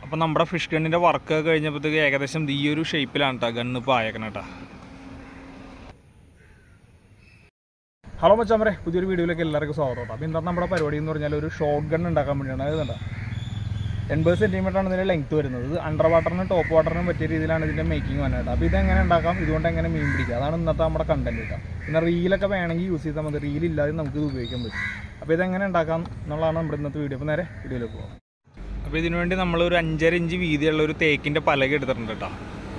അപ്പോൾ നമ്മുടെ fish ഗണ്ണിൻ്റെ work കഴിഞ്ഞപ്പോഴത്തേക്ക് ഏകദേശം ഈ ഒരു ഷേപ്പിലാണ് കേട്ടോ ഗണ്ണ് ഇപ്പോൾ ആയേക്കണം കേട്ടോ. ഹലോ മച്ചാമരെ, പുതിയൊരു വീഡിയോയിലേക്ക് എല്ലാവർക്കും സ്വാഗതം കേട്ടോ. അപ്പോൾ ഇന്നത്തെ നമ്മുടെ പരിപാടി എന്ന് പറഞ്ഞാൽ ഒരു ഷോട്ട് ഗൺ ഉണ്ടാക്കാൻ വേണ്ടിയാണ്. അതായത് 80 സെൻറ്റിമീറ്ററാണ് ഇതിൻ്റെ ലെങ്ത്ത് വരുന്നത്. ഇത് അണ്ടർ വാട്ടറിനും ടോപ്പ് വാട്ടറിനും പറ്റിയ രീതിയിലാണ് ഇതിൻ്റെ മേക്കിംഗ് വന്നത്. അപ്പോൾ ഇതെങ്ങനെ ഉണ്ടാക്കാം, ഇതുകൊണ്ട് എങ്ങനെ മീൻ പിടിക്കുക, അതാണ് ഇന്നത്തെ നമ്മുടെ കണ്ടന്റ് കേട്ടോ. പിന്നെ റീലൊക്കെ വേണമെങ്കിൽ യൂസ് ചെയ്താൽ മതി, റീലില്ലാതെ നമുക്ക് ഇത് ഉപയോഗിക്കാൻ പറ്റും. അപ്പോൾ ഇതെങ്ങനെ ഉണ്ടാക്കാം എന്നുള്ളതാണ് നമ്മുടെ ഇന്നത്തെ വീഡിയോ. അപ്പോൾ നേരെ വീഡിയോയിലേക്ക് പോകാം. അപ്പോൾ ഇതിനു വേണ്ടി നമ്മളൊരു 5.5 ഇഞ്ച് വീതിയുള്ള ഒരു തേക്കിൻ്റെ പലക എടുത്തിട്ടുണ്ട് കേട്ടോ.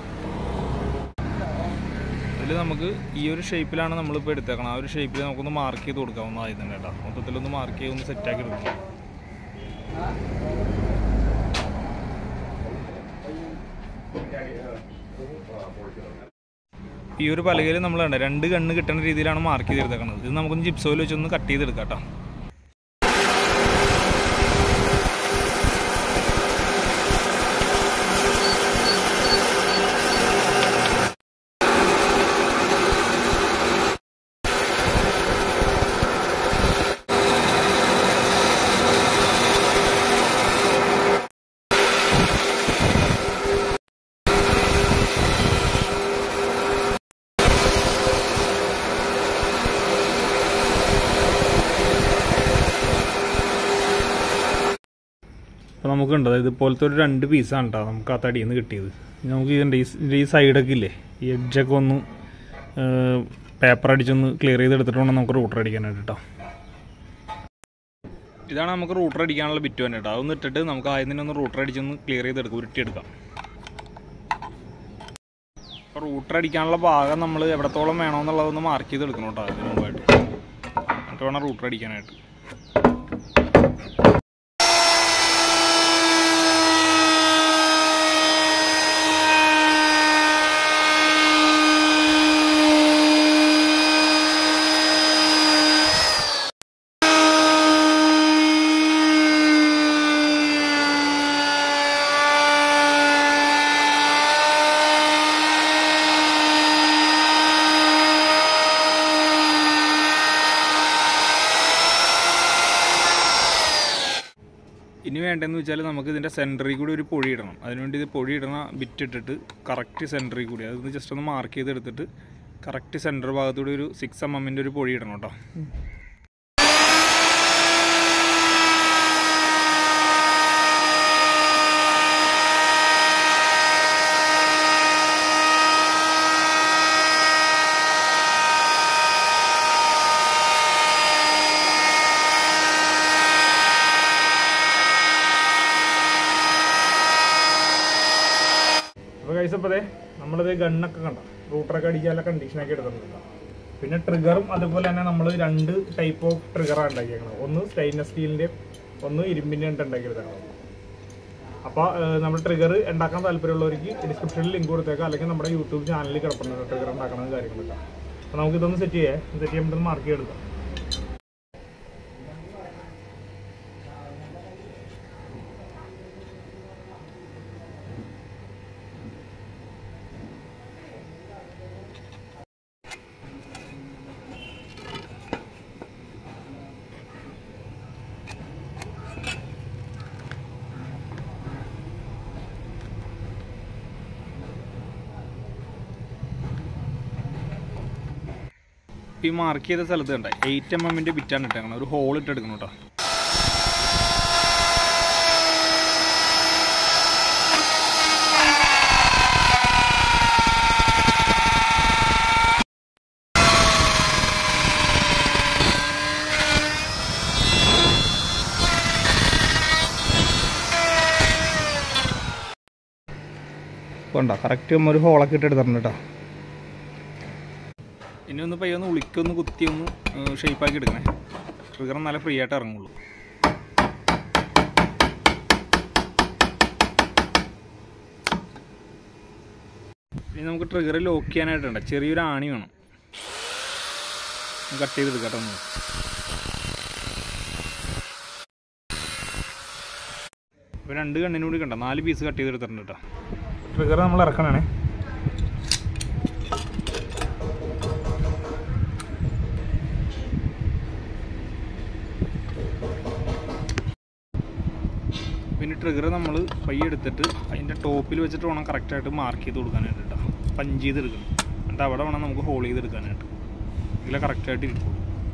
ഇതിൽ നമുക്ക് ഈ ഒരു ഷേപ്പിലാണ് നമ്മളിപ്പോൾ എടുത്തേക്കണം. ആ ഒരു ഷേപ്പിൽ നമുക്കൊന്ന് മാർക്ക് ചെയ്ത് കൊടുക്കാവുന്നതായി തന്നെ കേട്ടോ. മൊത്തത്തിലൊന്ന് മാർക്ക് ചെയ്ത് ഒന്ന് സെറ്റാക്കി എടുക്കണം. ഈ ഒരു പലകയിൽ നമ്മൾ 2 ഗണ്ണ് കിട്ടുന്ന രീതിയിലാണ് മാർക്ക് ചെയ്തെടുത്തേക്കുന്നത്. ഇത് നമുക്കൊന്ന് ജിപ്സോയിൽ വെച്ചൊന്ന് കട്ട് ചെയ്തെടുക്കാം കേട്ടോ. അപ്പോൾ നമുക്കുണ്ട് ഇതുപോലത്തെ ഒരു 2 പീസാണ് കേട്ടോ നമുക്ക് ആ തടിയിൽ നിന്ന് കിട്ടിയത്. നമുക്ക് ഇതിൻ്റെ ഈ സൈഡൊക്കെ ഇല്ലേ, ഈ എഡ്ജൊക്കെ ഒന്ന് പേപ്പർ അടിച്ചൊന്ന് ക്ലിയർ ചെയ്തെടുത്തിട്ട് വേണം നമുക്ക് റൂട്ടർ അടിക്കാനായിട്ട് കേട്ടോ. ഇതാണ് നമുക്ക് റൂട്ടർ അടിക്കാനുള്ള ബിറ്റ് തന്നെ കേട്ടോ. അതൊന്ന് ഇട്ടിട്ട് നമുക്ക് ആദ്യം തന്നെ ഒന്ന് റൂട്ടർ അടിച്ചൊന്ന് ക്ലിയർ ചെയ്തെടുക്കാം, ഉരുട്ടിയെടുക്കാം. അപ്പോൾ റൂട്ടർ അടിക്കാനുള്ള ഭാഗം നമ്മൾ എവിടത്തോളം വേണമെന്നുള്ളതൊന്ന് മാർക്ക് ചെയ്തെടുക്കണം കേട്ടോ അതിന് മുമ്പായിട്ട്. എന്നിട്ട് വേണം റൂട്ടർ അടിക്കാനായിട്ട്. ഇനി വേണ്ടതെന്ന് വെച്ചാൽ നമുക്ക് ഇതിൻ്റെ സെൻറ്ററിൽ കൂടി ഒരു പൊഴി ഇടണം. അതിനുവേണ്ടി ഇത് പൊഴി ഇടണ ബിറ്റ് ഇട്ടിട്ട് കറക്റ്റ് സെൻറ്ററിൽ കൂടി അതൊന്ന് ജസ്റ്റ് ഒന്ന് മാർക്ക് ചെയ്തെടുത്തിട്ട് കറക്റ്റ് സെൻറ്റർ ഭാഗത്തൂടെ ഒരു 6 mm ഒരു പൊഴി ഇടണം കേട്ടോ. അപ്പോൾ കഴിച്ചപ്പോഴേ നമ്മളിത് ഗണ്ണൊക്കെ കണ്ട റൂട്ടറൊക്കെ അടിക്കാനുള്ള കണ്ടീഷനൊക്കെ എടുത്തിട്ടുണ്ട്. പിന്നെ ട്രിഗറും അതുപോലെ തന്നെ നമ്മൾ 2 ടൈപ്പ് ഓഫ് ട്രിഗറാണ് ഉണ്ടാക്കിയേക്കണം. ഒന്ന് സ്റ്റെയിൻലെസ് സ്റ്റീലിൻ്റെ, ഒന്ന് ഇരുമ്പിൻ്റെ ഉണ്ടാക്കിയെടുത്തേക്കണം. അപ്പോൾ നമ്മൾ ട്രിഗർ ഉണ്ടാക്കാൻ താല്പര്യമുള്ളവർക്ക് ഡിസ്ക്രിപ്ഷനിൽ ലിങ്ക് കൊടുത്തേക്കാം, അല്ലെങ്കിൽ നമ്മുടെ യൂട്യൂബ് ചാനലിൽ കിടപ്പുണ്ട് ട്രിഗർ ഉണ്ടാക്കുന്ന കാര്യങ്ങളൊക്കെ. അപ്പോൾ നമുക്കിതൊന്ന് സെറ്റ് ചെയ്യുമ്പോൾ മാർക്ക് ചെയ്തെടുക്കാം. ഈ മാർക്ക് ചെയ്ത സ്ഥലത്ത് കണ്ട 8 mm ബിറ്റാണ് ഇട്ടേക്കണം. ഒരു ഹോൾ ഇട്ടെടുക്കണം കേട്ടോ. കൊണ്ടോ കറക്റ്റ് ഒരു ഹോളൊക്കെ ഇട്ടെടുത്തിട്ടുണ്ട് കേട്ടോ. ഇനി ഒന്ന് പയ്യൊന്ന് ഉളിക്കൊന്ന് കുത്തി ഒന്ന് ഷേപ്പാക്കി എടുക്കണേ. ട്രിഗർ നല്ല ഫ്രീ ആയിട്ട് ഇറങ്ങുള്ളൂ. ഇനി നമുക്ക് ട്രിഗർ ലോക്ക് ചെയ്യാനായിട്ടുണ്ട് ചെറിയൊരു ആണി വേണം. കട്ട് ചെയ്തെടുക്കാം കേട്ടോ. ഇപ്പോൾ 2 ഗണ്ണിനൂടി കണ്ട 4 പീസ് കട്ട് ചെയ്തെടുത്തിട്ടുണ്ട് കേട്ടോ. ട്രിഗർ നമ്മൾ ഇറക്കണേ. പിന്നെ ട്രിഗർ നമ്മൾ പയ്യെ എടുത്തിട്ട് അതിൻ്റെ ടോപ്പിൽ വെച്ചിട്ട് വേണം കറക്റ്റായിട്ട് മാർക്ക് ചെയ്ത് കൊടുക്കാനായിട്ട് കേട്ടോ. പഞ്ച് ചെയ്തെടുക്കണം. എന്നിട്ട് അവിടെ വേണം നമുക്ക് ഹോൾ ചെയ്തെടുക്കാനായിട്ട്. ഇതിൽ കറക്റ്റായിട്ട് ഇരിക്കും.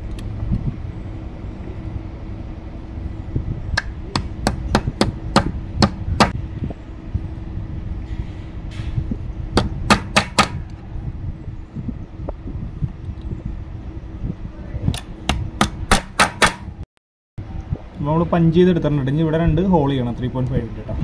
നമ്മൾ പഞ്ച് ചെയ്തെടുത്തിട്ടുണ്ട്. ഇനി ഇവിടെ 2 ഹോൾ ചെയ്യണം 3.5 കേട്ടോ.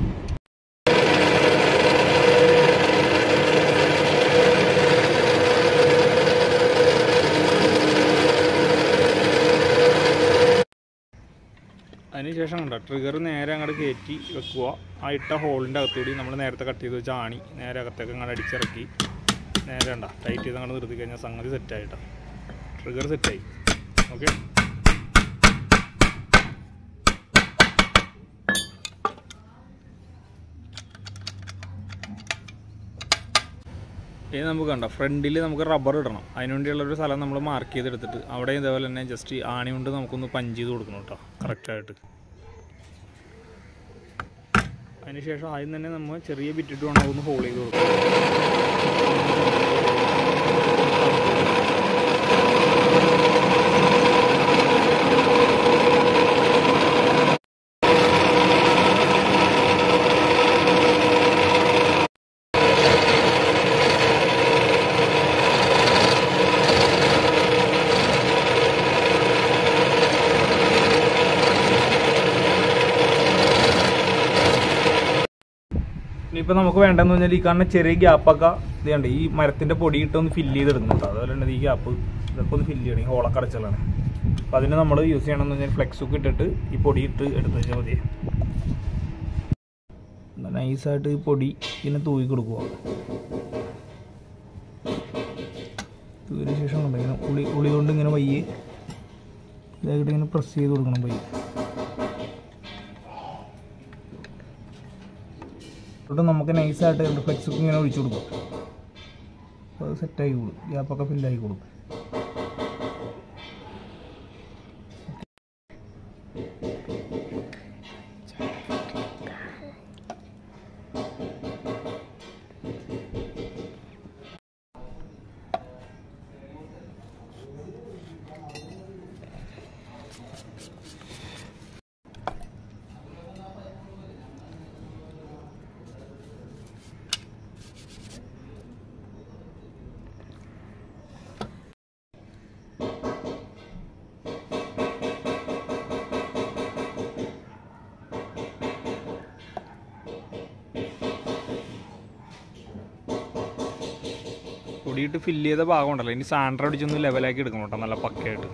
അതിനുശേഷം കണ്ടോ ട്രിഗർ നേരെ അങ്ങോട്ട് കയറ്റി വെക്കുക. ആ ഇട്ട ഹോളിൻ്റെ അകത്തുകൂടി നമ്മൾ നേരത്തെ കട്ട് ചെയ്ത് വെച്ച ആണി നേരെ അകത്തേക്ക് അങ്ങോട്ട് അടിച്ചിറക്കി നേരെ ഉണ്ടോ ടൈറ്റ് ചെയ്ത് അങ്ങോട്ട് നിർത്തി കഴിഞ്ഞാൽ സംഗതി സെറ്റായിട്ടോ. ട്രിഗർ സെറ്റായി. ഓക്കെ, ഇനി നമുക്ക് കണ്ടോ ഫ്രണ്ടിൽ നമുക്ക് റബ്ബർ ഇടണം. അതിനുവേണ്ടിയുള്ളൊരു സ്ഥലം നമ്മൾ മാർക്ക് ചെയ്തെടുത്തിട്ട് അവിടെ ഇതേപോലെ തന്നെ ജസ്റ്റ് ആണി കൊണ്ട് നമുക്കൊന്ന് പഞ്ച് ചെയ്ത് കൊടുക്കണം കേട്ടോ കറക്റ്റായിട്ട്. അതിനുശേഷം ആദ്യം തന്നെ നമ്മൾ ചെറിയ ബിറ്റിട്ട് വേണം ഒന്ന് ഹോൾ ചെയ്ത് കൊടുക്കണം. ഇനിയിപ്പോൾ നമുക്ക് വേണ്ടതെന്ന് പറഞ്ഞാൽ ഈ കാണുന്ന ചെറിയ ഗ്യാപ്പൊക്കെ ഇതുണ്ട് ഈ മരത്തിൻ്റെ പൊടി ഇട്ടൊന്ന് ഫില്ല് ചെയ്തെടുക്കുന്നുണ്ട്. അതുപോലെ തന്നെ ഈ ഗ്യാപ്പ് ഇതൊക്കെ ഒന്ന് ഫില്ല് ചെയ്യണം. ഈ ഹോളൊക്കെ അടച്ചുകളാണ്. അപ്പോൾ അതിന് നമ്മൾ യൂസ് ചെയ്യണമെന്ന് പറഞ്ഞാൽ ഫ്ലെക്സ് ഒക്കെ ഇട്ടിട്ട് ഈ പൊടി ഇട്ട് എടുത്ത് വെച്ചാൽ മതി. നൈസായിട്ട് ഈ പൊടി ഇങ്ങനെ തൂക്കി കൊടുക്കുക. തൂക്കിയതിന് ശേഷം ഇങ്ങനെ ഉളി കൊണ്ട് ഇങ്ങനെ പയ്യെ ഇതായിട്ട് ഇങ്ങനെ പ്രസ് ചെയ്ത് കൊടുക്കണം പയ്യെ. എന്നിട്ട് നമുക്ക് നൈസായിട്ട് ഫ്ലെക്സ് ഒക്കെ ഇങ്ങനെ ഒഴിച്ചു കൊടുക്കും. അപ്പോൾ അത് സെറ്റായി കൊടുക്കും. ഗ്യാപ്പൊക്കെ ഫില്ലായി കൊടുക്കും. പൊടിയിട്ട് ഫില്ല് ചെയ്ത ഭാഗം ഉണ്ടല്ലോ, ഇനി സാൻഡർ അടിച്ചൊന്ന് ലെവലാക്കി എടുക്കണം കേട്ടോ നല്ല പക്കയായിട്ട്.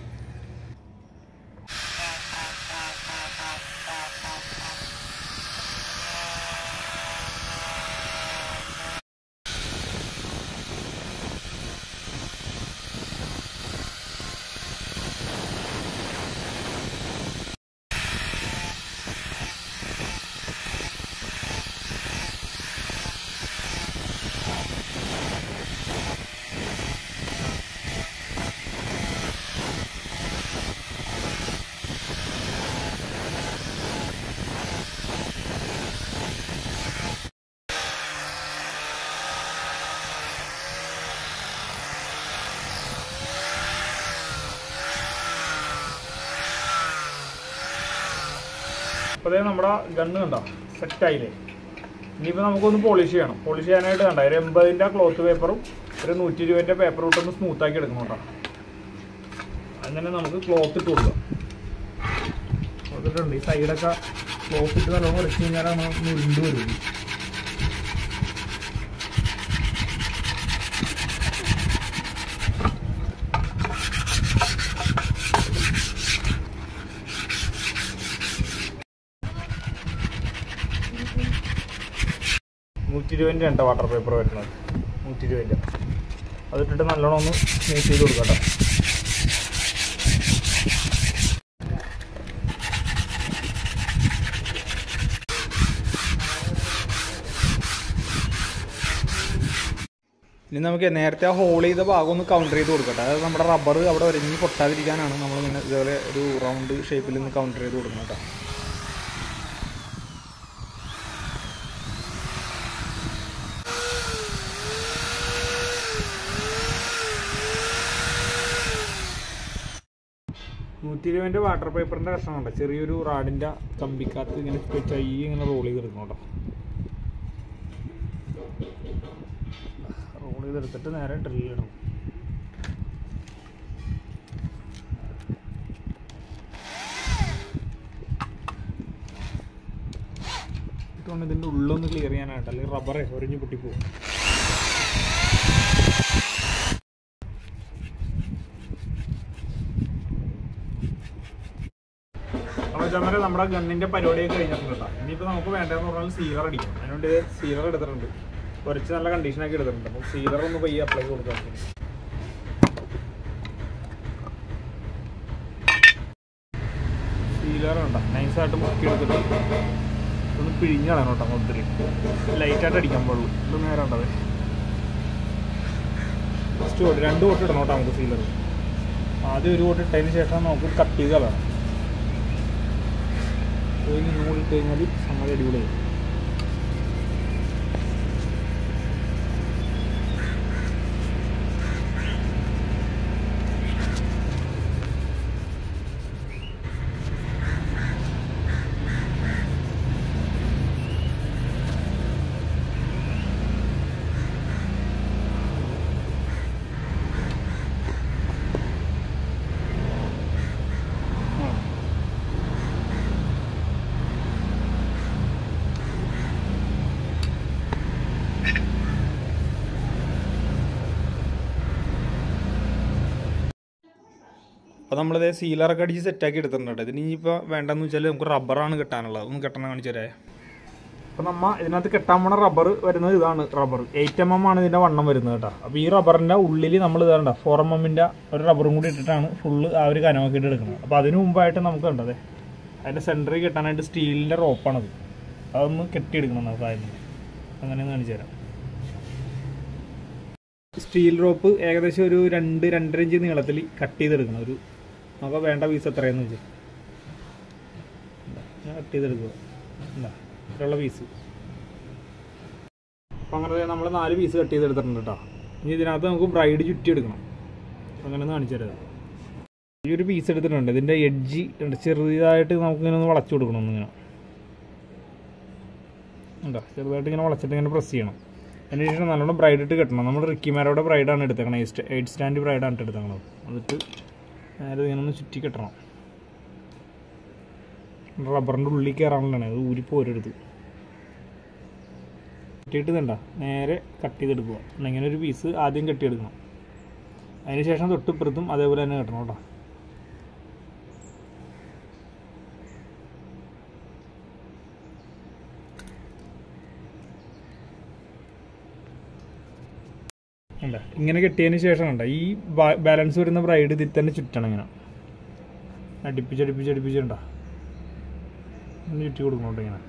അപ്പോൾ അതേ നമ്മുടെ ഗണ്ണ് കണ്ടോ സെറ്റായില്ലേ. ഇനിയിപ്പോൾ നമുക്കൊന്ന് പോളിഷ് ചെയ്യണം. പോളിഷ് ചെയ്യാനായിട്ട് കണ്ടോ ഒരു 80ൻ്റെ ക്ലോത്ത് പേപ്പറും ഒരു 120ൻ്റെ പേപ്പറും ഇട്ടൊന്ന് സ്മൂത്താക്കി എടുക്കണം കേട്ടോ. അങ്ങനെ നമുക്ക് ക്ലോത്ത് ഇട്ട് കൊടുക്കാം. കൊടുത്തിട്ടുണ്ട് ഈ സൈഡൊക്കെ ക്ലോത്ത് ഇട്ട് നല്ലോണം ഉരച്ച് കഴിഞ്ഞാലാണ് ഉരുണ്ട് വരും. $120 വാട്ടർ പേപ്പർ വരുന്നത് 120. അതിട്ടിട്ട് നല്ലോണം ഒന്ന് സ്മൂത്ത് ചെയ്ത് കൊടുക്കാം കേട്ടോ. ഇനി നമുക്ക് നേരത്തെ ആ ഹോൾ ചെയ്ത ഭാഗം ഒന്ന് കൗണ്ടർ ചെയ്ത് കൊടുക്കട്ടെ. അതായത് നമ്മുടെ റബ്ബർ അവിടെ ഒരഞ്ഞ് പൊട്ടാതിരിക്കാനാണ് നമ്മളിങ്ങനെ ഇതേപോലെ ഒരു റൗണ്ട് ഷേപ്പിൽ നിന്ന് കൗണ്ടർ ചെയ്ത് കൊടുക്കുന്നത് കേട്ടോ. 120 വാട്ടർ പേപ്പറിൻ്റെ കഷ്ണമുണ്ട്, ചെറിയൊരു റാഡിൻ്റെ കമ്പിക്കകത്ത് ഇങ്ങനെ വെച്ചാൽ ഇങ്ങനെ റോൾ ചെയ്തെടുക്കണം കേട്ടോ. റോൾ ചെയ്തെടുത്തിട്ട് നേരെ ഡ്രില്ലിടണം. ഇതുകൊണ്ട് ഇതിൻ്റെ ഉള്ളൊന്ന് ക്ലിയർ ചെയ്യാനായിട്ട്, അല്ലെങ്കിൽ റബ്ബറേ ഒരിഞ്ഞ് പൊട്ടിപ്പോവും. അപ്പോൾ നമ്മുടെ ഗണ്ണിൻ്റെ പരിപാടിയൊക്കെ കഴിഞ്ഞിട്ടുണ്ട് കേട്ടോ. ഇനിയിപ്പോൾ നമുക്ക് വേണ്ടതെന്ന് പറഞ്ഞാൽ സീലർ അടിക്കണം. അതിനുവേണ്ടി സീലർ എടുത്തിട്ടുണ്ട്, കുറച്ച് നല്ല കണ്ടീഷനാക്കി എടുത്തിട്ടുണ്ട്. അപ്പോൾ സീലർ ഒന്ന് പയ്യെ അപ്ലൈ കൊടുക്കാൻ. സീലർ ഉണ്ടോ നൈസായിട്ട് മുക്കി എടുത്തിട്ട് ഒന്ന് പിഴിഞ്ഞാണ് കേട്ടോ. മൊത്തത്തിൽ ലൈറ്റായിട്ട് അടിക്കാൻ പാടുള്ളൂ. ഇത് നേരെ ഉണ്ടത് ഫസ്റ്റ് കോട്ട് 2 കോട്ട് ഇടണം കേട്ടോ നമുക്ക് സീലർ. ആദ്യം 1 കോട്ട് ഇട്ടതിന് ശേഷം നമുക്ക് കട്ട് ചെയ്ത് കളയണം. അതിന് നൂലിട്ട് കഴിഞ്ഞാൽ സംഗതി അടിപൊളിയായി. അപ്പോൾ നമ്മളിത് സീലറൊക്കെ അടിച്ച് സെറ്റാക്കി എടുത്തിട്ടുണ്ട്. ഇതിന് ഇനിയിപ്പോൾ വേണ്ടതെന്ന് വെച്ചാൽ നമുക്ക് റബ്ബറാണ് കെട്ടാനുള്ളത്. ഒന്ന് കെട്ടണം കാണിച്ചു തരാം. അപ്പോൾ നമ്മൾ ഇതിനകത്ത് കെട്ടാൻ പോണ റബ്ബർ വരുന്നത് ഇതാണ്. റബ്ബർ 8 mm ആണ് ഇതിൻ്റെ വണ്ണം വരുന്നത് കേട്ടോ. അപ്പോൾ ഈ റബ്ബറിൻ്റെ ഉള്ളിൽ നമ്മൾ ഇതാണ്ട 4 mm ഒരു റബ്ബറും കൂടി ഇട്ടിട്ടാണ് ഫുള്ള് ആ ഒരു കനമാക്കിയിട്ട് എടുക്കുന്നത്. അപ്പോൾ അതിന് മുമ്പായിട്ട് നമുക്ക് കണ്ടത് അതിൻ്റെ സെൻറ്ററിൽ കെട്ടാനായിട്ട് സ്റ്റീലിൻ്റെ റോപ്പാണത്. അതൊന്ന് കെട്ടിയെടുക്കണം നമുക്ക് ആയിരുന്നു. അങ്ങനെയൊന്ന് കാണിച്ചു തരാം. സ്റ്റീൽ റോപ്പ് ഏകദേശം ഒരു 2-2.5 ഇഞ്ച് നീളത്തിൽ കട്ട് ചെയ്തെടുക്കണം. ഒരു നമുക്ക് വേണ്ട പീസ് എത്രയെന്ന് വെച്ചാൽ ഞാൻ കട്ട് ചെയ്തെടുക്കുക. എന്താ ഇത്രയുള്ള പീസ്. അപ്പം അങ്ങനെ നമ്മൾ 4 പീസ് കട്ട് ചെയ്തെടുത്തിട്ടുണ്ട് കേട്ടോ. ഇനി ഇതിനകത്ത് നമുക്ക് ബ്രൈഡ് ചുറ്റി എടുക്കണം. അങ്ങനെ ഒന്ന് കാണിച്ചു തരാം. ഈ ഒരു പീസ് എടുത്തിട്ടുണ്ട്. ഇതിൻ്റെ എഡ്ജ് ചെറുതായിട്ട് നമുക്കിങ്ങനെ ഒന്ന് വളച്ചു കൊടുക്കണം. ഒന്നിങ്ങനെ എന്താ ചെറുതായിട്ട് ഇങ്ങനെ വളച്ചിട്ട് ഇങ്ങനെ പ്രസ് ചെയ്യണം. അതിന് ശേഷം നല്ലോണം ബ്രൈഡ് ഇട്ട് കെട്ടണം. നമ്മൾ റിക്കിമാരോടെ ബ്രൈഡാണ് എടുത്തേക്കണം. 8 സ്റ്റാൻഡ് ബ്രൈഡാണ് എടുത്തേക്കണത്. എന്നിട്ട് നേരെ ഇങ്ങനെ ഒന്ന് ചുറ്റി കെട്ടണം. റബ്ബറിൻ്റെ ഉള്ളിൽ കയറാനുള്ളതാണ്. അത് ഊരിപ്പോരെടുത്ത് കെട്ടിയിട്ട് തണ്ട നേരെ കട്ട് ചെയ്തെടുക്കുക. ഇങ്ങനെ ഒരു പീസ് ആദ്യം കെട്ടിയെടുക്കണം. അതിന് ശേഷം തൊട്ടിപ്പുറത്തും അതേപോലെ തന്നെ കെട്ടണം കേട്ടോ. അല്ല ഇങ്ങനെ കെട്ടിയതിന് ശേഷം കണ്ട ഈ ബാലൻസ് വരുന്ന ബ്രൈഡ് ഇതിൽ തന്നെ ചുറ്റണം. ഇങ്ങനെ അടുപ്പിച്ചടുപ്പിച്ചടുപ്പിച്ചുണ്ട ചുറ്റി കൊടുക്കണോട്ടോ. ഇങ്ങനെ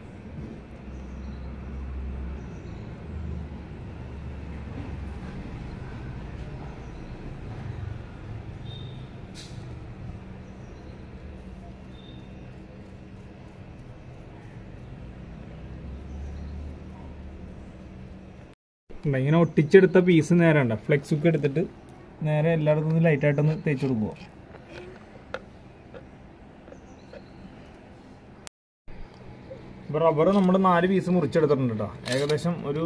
ഇങ്ങനെ ഒട്ടിച്ചെടുത്ത പീസ് നേരെ ഉണ്ട്. ഫ്ലെക്സ് ഒക്കെ എടുത്തിട്ട് നേരെ എല്ലായിടത്തും ഒന്ന് ലൈറ്റായിട്ടൊന്ന് തേച്ച് കൊടുക്കുക. ഇപ്പോൾ റബ്ബർ നമ്മൾ 4 പീസ് മുറിച്ചെടുത്തിട്ടുണ്ട് കേട്ടോ. ഏകദേശം ഒരു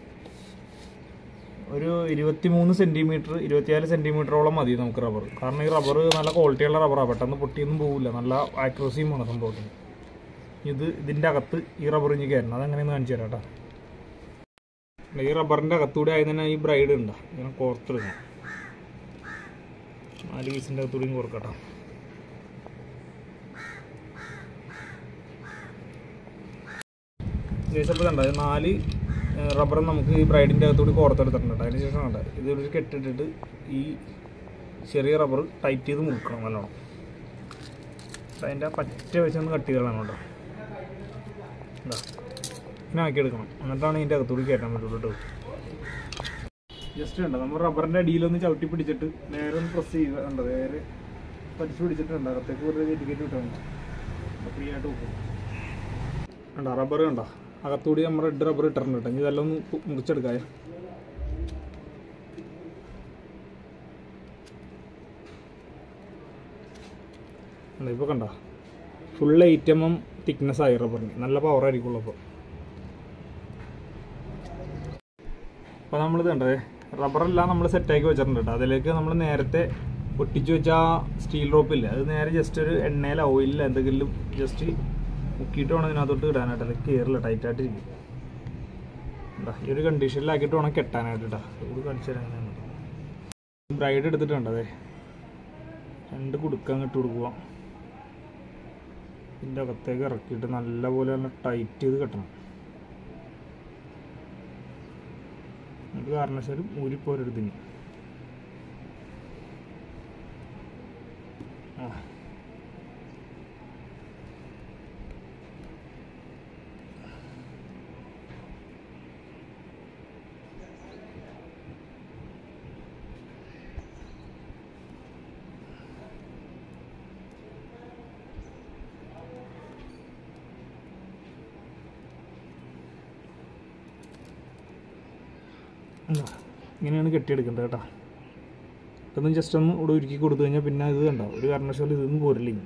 23 സെൻറ്റിമീറ്റർ 24 സെൻറ്റിമീറ്ററോളം മതി നമുക്ക് റബ്ബർ. കാരണം ഈ റബ്ബർ നല്ല ക്വാളിറ്റിയുള്ള റബ്ബറാണ്. പെട്ടെന്ന് പൊട്ടിയൊന്നും പോകില്ല. നല്ല ആക്യുറസിയുമാണ് സംഭവത്തിന്. ഇതിൻ്റെ അകത്ത് ഈ റബ്ബർ ഇനി കയറണം. അതെങ്ങനെയെന്ന് കാണിച്ചു തരാം കേട്ടോ. ഈ റബ്ബറിൻ്റെ അകത്തൂടെ ആയി തന്നെ ഈ ബ്രൈഡ് ഉണ്ടോ ഇങ്ങനെ കോർത്തെടുക്കണം. 4 പീസിൻ്റെ അകത്തൂടെയും കോർക്കട്ടോ. ശേഷം കണ്ട 4 റബ്ബർ നമുക്ക് ഈ ബ്രൈഡിൻ്റെ അകത്തൂടി കോർത്തെടുത്തിട്ടുണ്ട്. അതിന് ശേഷം കണ്ട ഇതൊരു കെട്ടിട്ടിട്ട് ഈ ചെറിയ റബ്ബർ ടൈറ്റ് ചെയ്ത് മുറുക്കണം നല്ലോണം. അതിൻ്റെ പറ്റ വെച്ചൊന്ന് കട്ട് ചെയ്ത് കളയണം കേട്ടോ. എന്താ ഇങ്ങനെ ആക്കിയെടുക്കണം. എന്നിട്ടാണ് ഇതിൻ്റെ അകത്തൂടി കയറ്റാൻ പറ്റുള്ളൂ കേട്ടോ. ജസ്റ്റ് ഉണ്ട് നമ്മൾ റബ്ബറിൻ്റെ അടിയിലൊന്ന് ചവിട്ടി പിടിച്ചിട്ട് നേരെ ഒന്ന് പ്രസ് ചെയ്യുക. ഉണ്ട് നേരെ പഠിച്ചു പിടിച്ചിട്ടുണ്ട്. അകത്തേക്ക് വെറുതെ ടിക്കറ്റ് കിട്ടുന്നുണ്ട്. ഫ്രീ ആയിട്ട് നോക്കും. ഉണ്ടോ റബ്ബർ കണ്ടോ അകത്തൂടി നമ്മൾ റെഡ് റബ്ബർ ഇട്ടിട്ടുണ്ട് കേട്ടോ. ഇനി ഇതെല്ലാം ഒന്ന് മുറിച്ചെടുക്കാം. ഇപ്പോൾ കണ്ട ഫുൾ 8 mm തിക്നെസ് ആയി റബ്ബറിന്, നല്ല പവർ ആയിരിക്കുള്ളൂ. അപ്പോൾ നമ്മളിത് കണ്ടത് റബ്ബറെല്ലാം നമ്മൾ സെറ്റാക്കി വെച്ചിട്ടുണ്ട് കേട്ടോ. അതിലേക്ക് നമ്മൾ നേരത്തെ ഒട്ടിച്ച് വെച്ച ആ സ്റ്റീൽ റോപ്പില്ല, അത് നേരെ ജസ്റ്റ് ഒരു എണ്ണയിൽ ഓയിലിൽ എന്തെങ്കിലും ജസ്റ്റ് മുക്കിയിട്ട് വേണം ഇതിനകത്തോട്ട് ഇടാനായിട്ട്. അത് കയറില്ല, ടൈറ്റായിട്ടിരിക്കും. എന്താ ഈ ഒരു കണ്ടീഷനിലാക്കിയിട്ട് വേണം കെട്ടാനായിട്ട് കേട്ടോ. ഇത് കാണിച്ചു തരാൻ ബ്രൈഡ് എടുത്തിട്ടുണ്ട്. അതെ 2 കുടുക്കം ഇട്ട് കൊടുക്കുക. ഇതിൻ്റെ അകത്തേക്ക് ഇറക്കിയിട്ട് നല്ലപോലെ തന്നെ ടൈറ്റ് ചെയ്ത് കെട്ടണം. നമുക്ക് കാരണവശാലും ഊരിപ്പോരടുത്തിന്. ഇങ്ങനെയാണ് കെട്ടിയെടുക്കേണ്ടത് കേട്ടോ. ഇതൊന്നും ജസ്റ്റ് ഒന്ന് ഇവിടെ ഉരുക്കി കൊടുത്തു കഴിഞ്ഞാൽ പിന്നെ ഇത് കണ്ടോ ഒരു കാരണവശാലും ഇതൊന്നും പോരില്ല.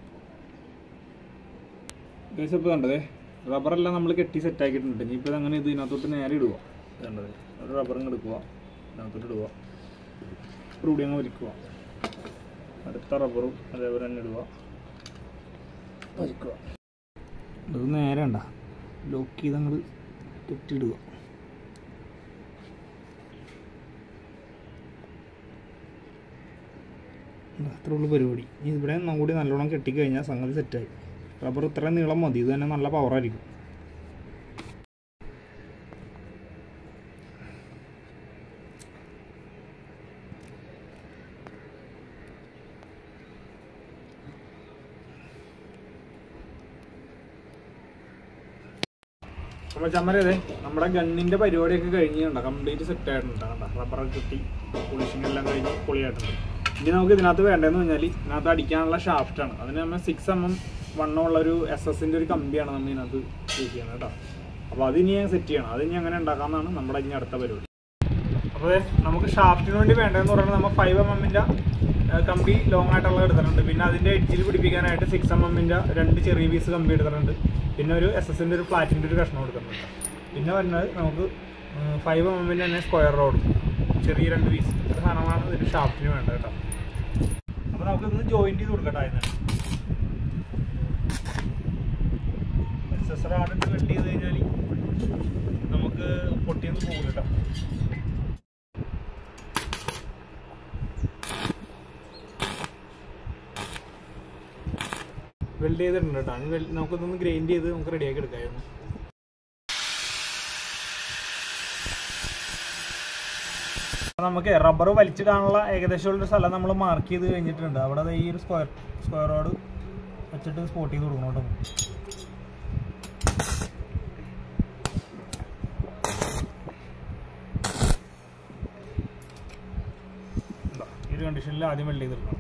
ഇപ്പോൾ കണ്ടതേ റബ്ബറെല്ലാം നമ്മൾ കെട്ടി സെറ്റാക്കിയിട്ടുണ്ട്. ഇനിയിപ്പോൾ അങ്ങനെ ഇതിനകത്തോട്ട് നേരെ ഇടുക. കണ്ടത് ഒരു റബ്ബറും എടുക്കുക, ഇതിനകത്തോട്ട് ഇടുക, ഇവിടെ അങ്ങ് വലിക്കുക. അടുത്ത റബ്ബറും അതേപോലെ തന്നെ ഇടുക, വലിക്കുക. ഇത് നേരെ ഉണ്ടോ ലോക്ക് ചെയ്ത് അങ്ങോട്ട് കെട്ടിയിടുക. അത്രേ ഉള്ളൂ പരിപാടി. ഇനി ഇവിടെ കൂടി നല്ലോണം കെട്ടിക്കഴിഞ്ഞാൽ സംഗതി സെറ്റായി. റബ്ബർ ഇത്രയും നീളം മതി, ഇത് തന്നെ നല്ല പവറായിരിക്കും. അപ്പോൾ ചമ്മരേ നമ്മുടെ ഗണ്ണിൻ്റെ പരിപാടിയൊക്കെ കഴിഞ്ഞിട്ടുണ്ടോ, കംപ്ലീറ്റ് സെറ്റായിട്ടുണ്ട്. റബ്ബറൊക്കെ കിട്ടി പോളിഷിംഗ് എല്ലാം കഴിഞ്ഞ് പൊളിയായിട്ടുണ്ട്. ഇനി നമുക്ക് ഇതിനകത്ത് വേണ്ടതെന്ന് പറഞ്ഞാൽ ഇതിനകത്ത് അടിക്കാനുള്ള ഷാഫ്റ്റാണ്. അതിന് നമ്മൾ 6 mm വണ്ണമുള്ളൊരു SS-ൻ്റെ ഒരു കമ്പിയാണ് നമ്മൾ ഇതിനകത്ത് യൂസ് ചെയ്യുന്നത് കേട്ടോ. അപ്പോൾ അതിനി സെറ്റ് ചെയ്യണം. അതിനി അങ്ങനെ ഉണ്ടാക്കാമെന്നാണ് നമ്മുടെ ഇനി അടുത്ത പരിപാടി. അപ്പോൾ നമുക്ക് ഷാഫ്റ്റിന് വേണ്ടി വേണ്ടതെന്ന് പറയുന്നത് നമ്മൾ 5 mm-ൻ്റെ കമ്പി ലോങ് ആയിട്ടുള്ള എടുത്തിട്ടുണ്ട്. പിന്നെ അതിൻ്റെ എഡ്ജിൽ പിടിപ്പിക്കാനായിട്ട് 6 mm-ൻ്റെ 2 ചെറിയ പീസ് കമ്പി എടുത്തിട്ടുണ്ട്. പിന്നെ ഒരു SS-ൻ്റെ ഒരു ഫ്ലാറ്റിൻ്റെ ഒരു കഷ്ണം എടുത്തിട്ടുണ്ട്. പിന്നെ വരുന്നത് നമുക്ക് 5 mm-ൻ്റെ തന്നെ സ്ക്വയർ റോഡ് ചെറിയ 2 പീസ് സാധനമാണ് ഇതിന് ഷാഫ്റ്റിന് വേണ്ടത് കേട്ടോ. അപ്പോൾ നമുക്കിതൊന്ന് ജോയിൻറ്റ് ചെയ്ത് കൊടുക്കട്ടെ. അതിന് SSR-ആണിട്ട് വെൽഡ് ചെയ്ത് കഴിഞ്ഞാൽ നമുക്ക് പൊട്ടിയൊന്നും പോകും കേട്ടോ. വെൽഡ് ചെയ്തിട്ടുണ്ട് കേട്ടോ. അത് നമുക്കിതൊന്ന് ഗ്രൈൻഡ് ചെയ്ത് നമുക്ക് റെഡിയാക്കി എടുക്കാമായിരുന്നു. നമുക്ക് റബ്ബർ വലിച്ചിടാനുള്ള ഏകദേശമുള്ളൊരു സ്ഥലം നമ്മൾ മാർക്ക് ചെയ്ത് കഴിഞ്ഞിട്ടുണ്ട്. അവിടെ ഈ ഒരു സ്ക്വയർ റോഡ് വെച്ചിട്ട് സ്പോട്ട് ചെയ്ത് കൊടുക്കണം കേട്ടോ. ഈ ഒരു കണ്ടീഷനിൽ ആദ്യം വെൽഡ് ചെയ്തെടുക്കണം.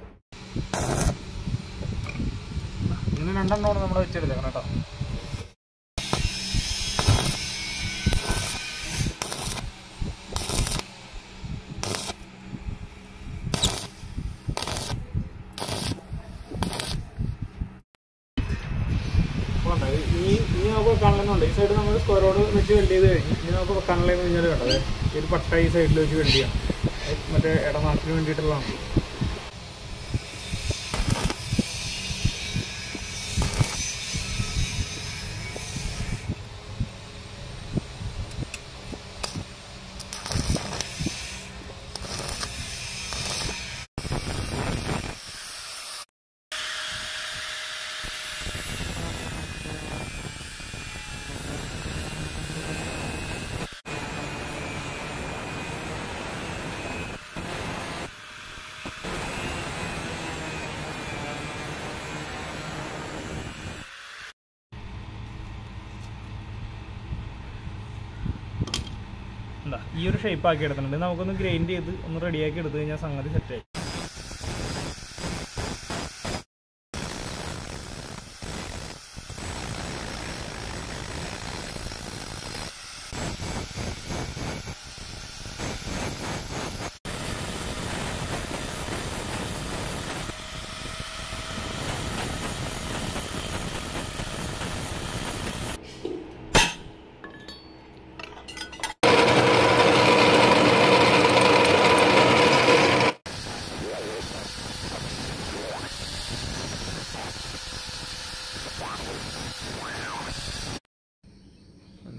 ഇങ്ങനെ 2 എണ്ണമാണ് നമ്മൾ വെച്ചെടുത്തേക്കണം കേട്ടോ. ഇനി നമുക്ക് വെക്കാനുള്ളതുണ്ട്. ഈ സൈഡ് നമ്മൾ സ്ക്വയർ റോഡ് വെച്ച് വെൽഡ് ചെയ്ത് കഴിഞ്ഞ് ഇനി നമുക്ക് വെക്കാനുള്ളതെന്ന് കഴിഞ്ഞാൽ കണ്ടത് ഈ ഒരു പട്ട ഈ സൈഡിൽ വെച്ച് വെൽഡ് ചെയ്യാം. മറ്റേ ഇടനാട്ടിന് വേണ്ടിയിട്ടുള്ളതാണ്. ഈ ഒരു ഷേപ്പ് ആക്കി എടുത്തിട്ടുണ്ട്. നമുക്കൊന്ന് ഗ്രൈൻഡ് ചെയ്ത് ഒന്ന് റെഡിയാക്കി എടുത്തു കഴിഞ്ഞാൽ സംഗതി സെറ്റായി.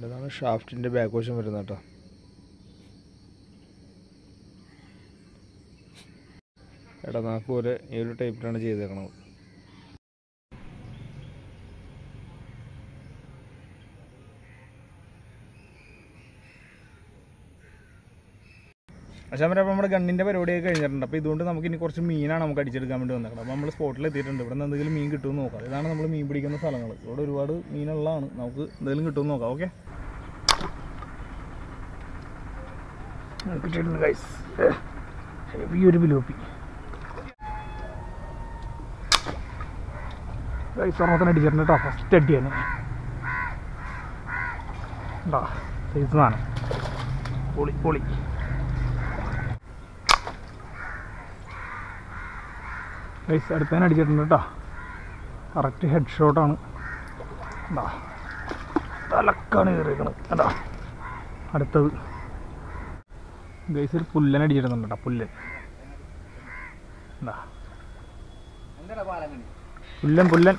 ഇതാണ് ഷാഫ്റ്റിൻ്റെ ബാക്ക് വശം വരുന്നത് കേട്ടോ. ഇടനാക്ക് പോലെ ഈ ഒരു ടൈപ്പിലാണ് ചെയ്തേക്കണത്. പക്ഷേ അപ്പോൾ നമ്മുടെ ഗണ്ണിൻ്റെ പരിപാടിയൊക്കെ കഴിഞ്ഞിട്ടുണ്ട്. അപ്പോൾ ഇതുകൊണ്ട് നമുക്ക് ഇനി കുറച്ച് മീനാണ് നമുക്ക് അടിച്ചെടുക്കാൻ വേണ്ടി വന്നേക്കുന്നത്. അപ്പോൾ നമ്മൾ സ്പോട്ടിൽ എത്തിയിട്ടുണ്ട്. ഇവിടെ നിന്ന് എന്തെങ്കിലും മീൻ കിട്ടുമെന്ന് നോക്കാം. ഇതാണ് നമ്മൾ മീൻ പിടിക്കുന്ന സ്ഥലങ്ങൾ. ഇവിടെ ഒരുപാട് മീനുള്ളതാണ്. നമുക്ക് എന്തെങ്കിലും കിട്ടുമെന്ന് നോക്കാം. ഓക്കെ, കിട്ടിയിട്ടുണ്ട് ഗൈസ്. ഈ ഒരു പിലോപ്പി ഗൈസ് ഓർമ്മത്തിന് അടിച്ചിട്ടുണ്ട് കേട്ടോ. ഫസ്റ്റ് അടിയാണ് എന്താ സൈസ് സാധനം. പൊളി പൊളി. ഗൈസ് അടുത്തതിന് അടിച്ചിട്ടുണ്ട് കേട്ടോ. കറക്റ്റ് ഹെഡ് ഷോട്ടാണ്. എന്താ തലക്കാണ് കയറിയിരിക്കുന്നത് കേട്ടോ. അടുത്തത് ഗൈസ് ഒരു പുല്ലൻ അടിച്ചിടുന്നുണ്ട് കേട്ടോ. പുല്ലൻ എന്താ പുല്ലൻ പുല്ലൻ.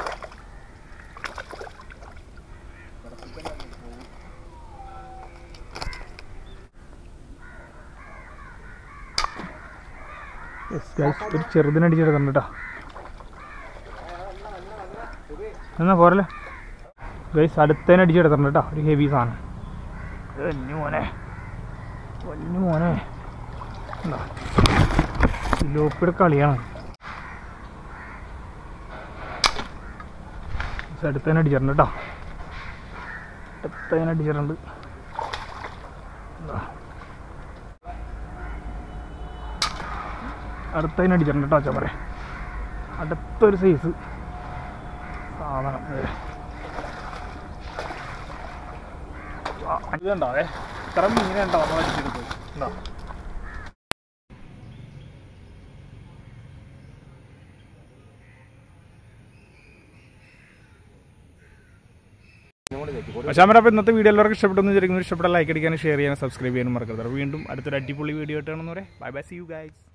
ഒരു ചെറുതിനടിച്ചെടുത്തുണ്ട് കേട്ടോ. എന്നാ പോരല്ലേ ഗൈസ് അടുത്തതിനടിച്ചെടുത്തിട്ടുണ്ട് കേട്ടോ. ഒരു ഹെവി സാധനം. വന്നു മോനെ വന്നു മോനെ. എന്താ ലോപ്പിയുടെ കളിയാണ്. അടുത്തതിനടിച്ചിട്ടുണ്ട് കേട്ടോ. അടുത്തതിനടിച്ചിട്ടുണ്ട്. അടുത്തതിനടിച്ചിട്ടുണ്ട് കേട്ടോ. ചമരെ അടുത്തൊരു സൈസ് സാധനം. ഇതുണ്ടാവേ ഇത്ര മീനുണ്ടോ നമ്മൾ അടിച്ചെടുത്തത്. ഉണ്ടോ പക്ഷേ അപ്പോൾ ഇന്നത്തെ വീഡിയോ എല്ലാവർക്കും ഇഷ്ടപ്പെട്ടെന്ന് വിചാരിക്കുന്നു. ഇഷ്ടപ്പെട്ട ലൈക്ക് അടിക്കാനും ഷെയർ ചെയ്യാനും സബ്സ്ക്രൈബ് ചെയ്യാനും മറക്കരുത്. വീണ്ടും അടുത്തൊരു അടിപൊളി വീഡിയോ ആയിട്ടാണെന്ന് പറയാം. Bye bye, see you guys.